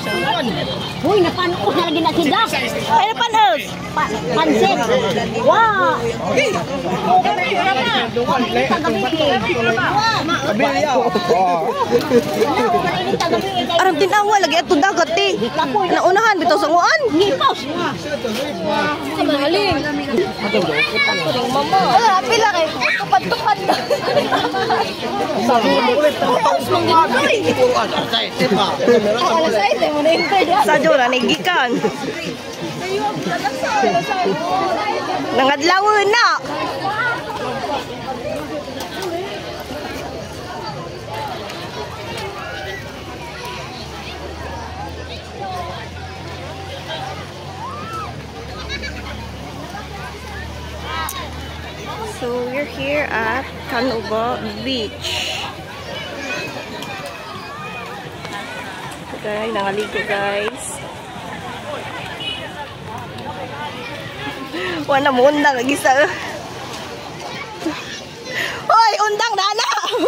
Uy, napanog na lagi na sila. Ay, napanog. Pansit. Wow. Arang tinawa lagi ato dagat eh. Naunahan bitaw sa nguan. Ngipos. Kamahaling. Mama. Pila kay tupad-tupad. Sa jura nagikan. Nangadlawon na. So we're here at Canuba Beach. Okay, nangaligo guys. Wala mo undang lagi sa. Hoy, undang dana.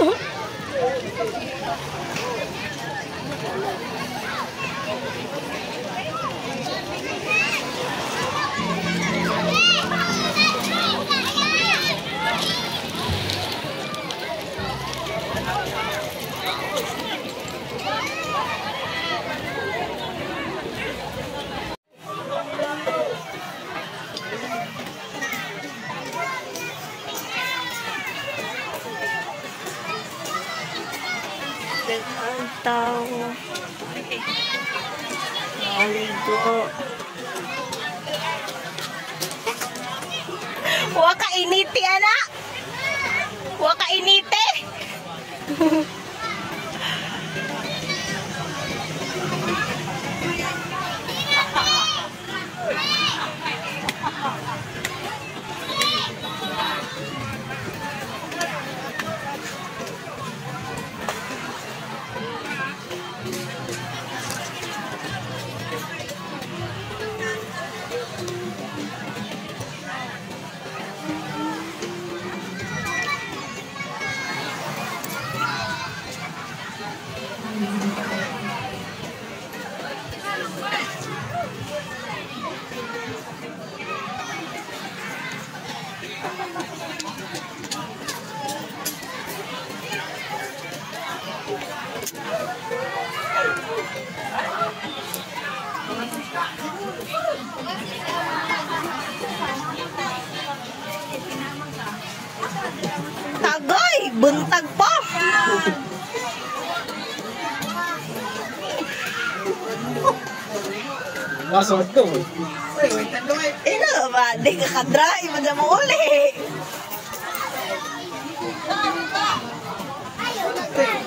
Ang tao. Maligo. Huwag ka initi, anak. Huwag ka initi. Tagay, buntag pa. Masod to. Ino ba, di ka kadrive, madya mo uli.